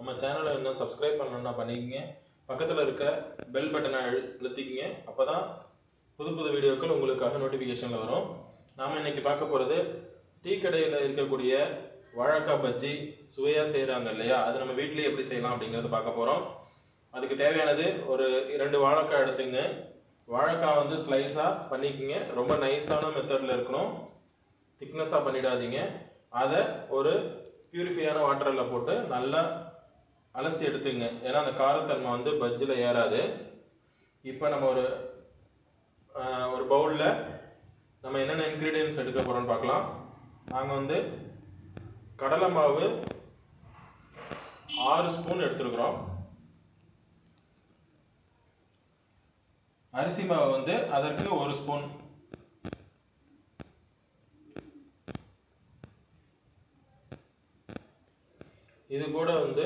நம்ம சேனலை இன்னும் சப்ஸ்கிரைப் பண்ணணும்னா பண்ணிக்கங்க. பக்கத்தில் இருக்க பெல் பட்டனை அழுத்திக்கிங்க. அப்போ தான் புது புது வீடியோக்கள் உங்களுக்காக நோட்டிஃபிகேஷனில் வரும். நாம் இன்னைக்கு பார்க்க போகிறது டீ கடையில் இருக்கக்கூடிய வாழைக்காய் பஜ்ஜி சுவையாக செய்கிறாங்க இல்லையா, அது நம்ம வீட்டிலேயே எப்படி செய்யலாம் அப்படிங்கிறத பார்க்க போகிறோம். அதுக்கு தேவையானது ஒரு 2 வாழைக்காய் எடுத்துங்க. வாழைக்காய் வந்து ஸ்லைஸாக பண்ணிக்கோங்க. ரொம்ப நைஸான மெத்தடில் இருக்கணும், திக்னஸாக பண்ணிடாதீங்க. அதை ஒரு பியூரிஃபையான வாட்டரில் போட்டு நல்லா அலசி எடுத்துங்க. ஏன்னா அந்த காரத்தன்மை வந்து பஜ்ஜியில் ஏறாது. இப்போ நம்ம ஒரு பவுலில் நம்ம என்னென்ன இன்க்ரீடியன்ட்ஸ் எடுக்க போகிறோம்னு பார்க்கலாம். நாங்கள் வந்து கடலை மாவு 6 ஸ்பூன் எடுத்துருக்குறோம். அரிசி மாவு வந்து அதற்கு 1 ஸ்பூன். இது கூட வந்து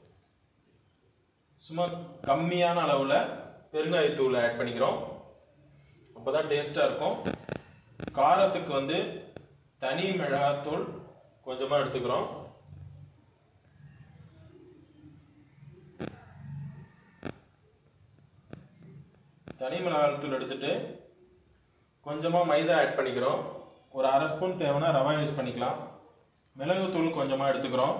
சும்மா கம்மியான அளவில் பெருங்காயத்தூள் ஆட் பண்ணிக்கிறோம். அப்போ தான் டேஸ்ட்டாக இருக்கும். காரத்துக்கு வந்து தனி மிளகாத்தூள் கொஞ்சமாக எடுத்துக்கிறோம். தனி மிளகாத்தூள் எடுத்துட்டு கொஞ்சமாக மைதா ஆட் பண்ணிக்கிறோம். ஒரு 1/2 ஸ்பூன் தேவைன்னா ரவா யூஸ் பண்ணிக்கலாம். மிளகுத்தூள் கொஞ்சமாக எடுத்துக்கிறோம்.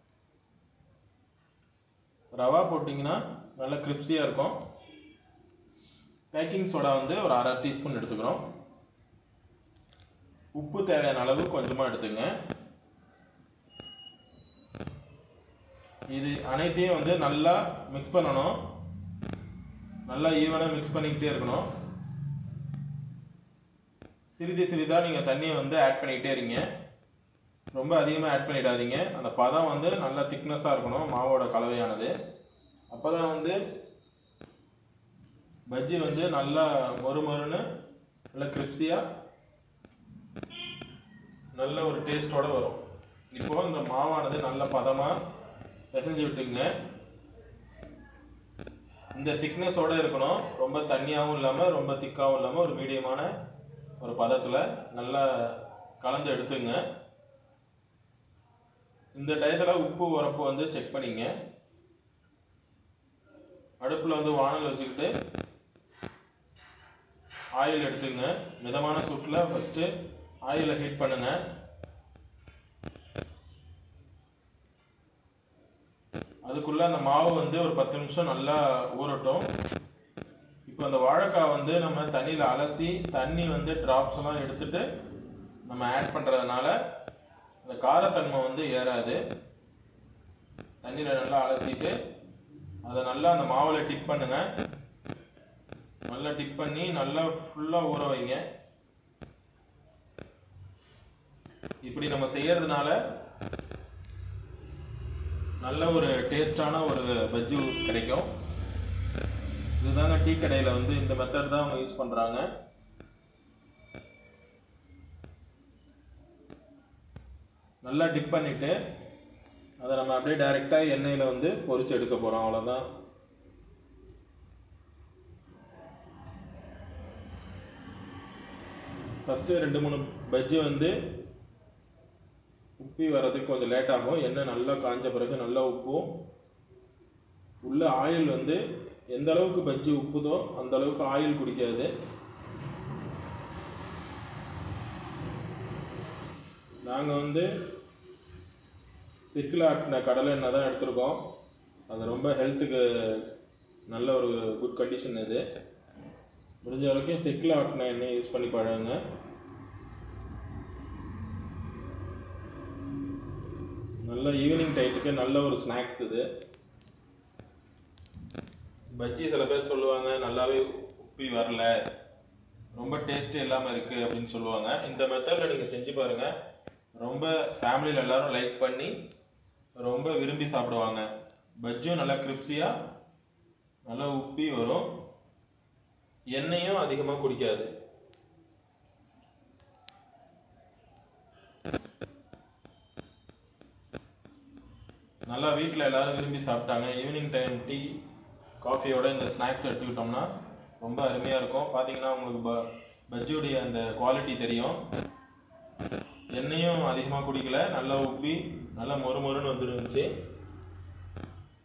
ரவா போட்டிங்கன்னா நல்லா கிரிப்ஸியாக இருக்கும். பேக்கிங் சோடா வந்து ஒரு 1/2 டீஸ்பூன் எடுத்துக்கிறோம். உப்பு தேவையான அளவு கொஞ்சமாக எடுத்துங்க. இது அனைத்தையும் வந்து நல்லா மிக்ஸ் பண்ணணும். நல்லா ஈவனாக மிக்ஸ் பண்ணிக்கிட்டே இருக்கணும். சிறிது சிறிதாக நீங்கள் தண்ணியை வந்து ஆட் பண்ணிக்கிட்டே இருங்க. ரொம்ப அதிகமாக ஆட் பண்ணிடாதீங்க. அந்த பதம் வந்து நல்லா திக்னஸாக இருக்கணும், மாவோட கலவையானது. அப்போ தான் வந்து பஜ்ஜி வந்து நல்லா மொறுமொறுன்னு நல்லா கிரிப்ஸியாக நல்ல ஒரு டேஸ்டோடு வரும். இப்போது இந்த மாவானது நல்ல பதமாக பிசைஞ்சு விட்டுங்க. இந்த திக்னஸோடு இருக்கணும். ரொம்ப தண்ணியாகவும் இல்லாமல் ரொம்ப திக்காகவும் இல்லாமல் ஒரு மீடியமான ஒரு பதத்தில் நல்லா கலந்து எடுத்துங்க. இந்த டயத்தில் உப்பு உரப்பு வந்து செக் பண்ணிங்க. அடுப்பில் வந்து வானல் வச்சுக்கிட்டு ஆயில் எடுத்துங்க. மிதமான சூட்டில் ஃபஸ்ட்டு ஆயிலை ஹீட் பண்ணுங்க. அதுக்குள்ளே அந்த மாவு வந்து ஒரு 10 நிமிஷம் நல்லா ஊறட்டும். இப்போ அந்த வாழைக்காய் வந்து நம்ம தண்ணியில் அலசி தண்ணி வந்து ட்ராப்ஸ் எல்லாம் எடுத்துட்டு நம்ம ஆட் பண்ணுறதுனால அந்த காரத்தன்மை வந்து ஏறாது. தண்ணியில் நல்லா அலசிட்டு அதை நல்லா அந்த மாவில் டிப் பண்ணுங்க. நல்லா டிப் பண்ணி நல்லா ஃபுல்லாக ஊற வைங்க. இப்படி நம்ம செய்யறதுனால நல்ல ஒரு டேஸ்டான ஒரு பஜ்ஜி கிடைக்கும். இதுதாங்க டீ கடையில் வந்து இந்த மெத்தட் தான் அவங்க யூஸ் பண்ணுறாங்க. நல்லா டிப் பண்ணிவிட்டு அதை நம்ம அப்படியே டைரெக்டாக எண்ணெயில் வந்து பொரிச்சு எடுக்க போகிறோம். அவ்வளோதான். ஃபஸ்ட்டு 2-3 பஜ்ஜி வந்து உப்பி வர்றதுக்கு கொஞ்சம் லேட் ஆகும். எண்ணெய் நல்லா காஞ்ச பிறகு நல்லா உப்பும். உள்ள ஆயில் வந்து எந்த அளவுக்கு பஜ்ஜி உப்புதோ அந்த அளவுக்கு ஆயில் குடிக்காது. நாங்கள் வந்து செக்கில் ஆட்டின கடலை எண்ணெய் தான் எடுத்துருக்கோம். அது ரொம்ப ஹெல்த்துக்கு நல்ல ஒரு குட் கண்டிஷன். இது முடிஞ்ச வரைக்கும் செக்கில் ஆட்டின எண்ணெய் யூஸ் பண்ணி பழகுங்க. நல்ல ஈவினிங் டைத்துக்கு நல்ல ஒரு ஸ்நாக்ஸ் இது. பஜ்ஜி சில பேர் சொல்லுவாங்க நல்லாவே உப்பி வரல, ரொம்ப டேஸ்ட்டு இல்லாமல் இருக்குது அப்படின்னு சொல்லுவாங்க. இந்த மெத்தடில் நீங்கள் செஞ்சு பாருங்கள். ரொம்ப ஃபேமிலியில் எல்லோரும் லைக் பண்ணி ரொம்ப விரும்பி சாப்பிடுவாங்க. பஜ்ஜியும் நல்லா கிரிப்ஸியாக நல்லா உப்பி வரும். எண்ணெயும் அதிகமாக குடிக்காது. நல்லா வீட்டில் எல்லோரும் விரும்பி சாப்பிட்டாங்க. ஈவினிங் டைம் டீ காஃபியோட இந்த ஸ்நாக்ஸ் எடுத்துக்கிட்டோம்னா ரொம்ப அருமையாக இருக்கும். பார்த்தீங்கன்னா உங்களுக்கு பஜ்ஜியோடைய அந்த குவாலிட்டி தெரியும். எண்ணெயும் அதிகமாக குடிக்கல, நல்லா உப்பி நல்லா மொறுமொறுன்னு வந்துருந்துச்சு.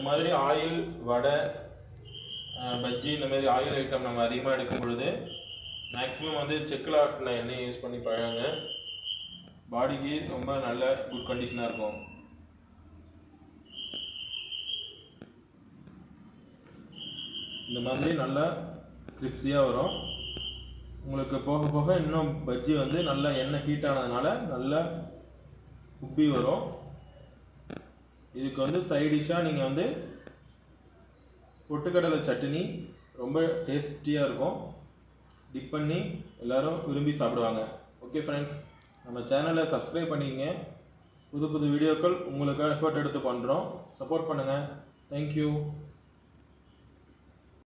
மாதிரி ஆயில், வடை, பஜ்ஜி இந்த மாதிரி ஆயில் ஐட்டம் நம்ம அதிகமாக எடுக்கும் பொழுது மேக்ஸிமம் வந்து செக்கில் ஆட்டின எண்ணெயை யூஸ் பண்ணி பழகுங்க. பாடிக்கு ரொம்ப நல்ல குட் கண்டிஷனாக இருக்கும். இந்த மாதிரி நல்லா கிரிப்ஸியாக வரும். உங்களுக்கு போக போக இன்னும் பஜ்ஜி வந்து நல்லா எண்ணெய் ஹீட் ஆனதுனால நல்லா உப்பி வரும். இதுக்கு வந்து சைட் டிஷ்ஷாக நீங்கள் வந்து பொட்டுக்கடலை சட்னி ரொம்ப டேஸ்டியாக இருக்கும். டிப் பண்ணி எல்லோரும் விரும்பி சாப்பிடுவாங்க. ஓகே ஃப்ரெண்ட்ஸ், நம்ம சேனலை சப்ஸ்கிரைப் பண்ணிக்கங்க. புது புது வீடியோக்கள் உங்களுக்காக எஃபர்ட் எடுத்து பண்ணுறோம். சப்போர்ட் பண்ணுங்கள். தேங்க்யூ.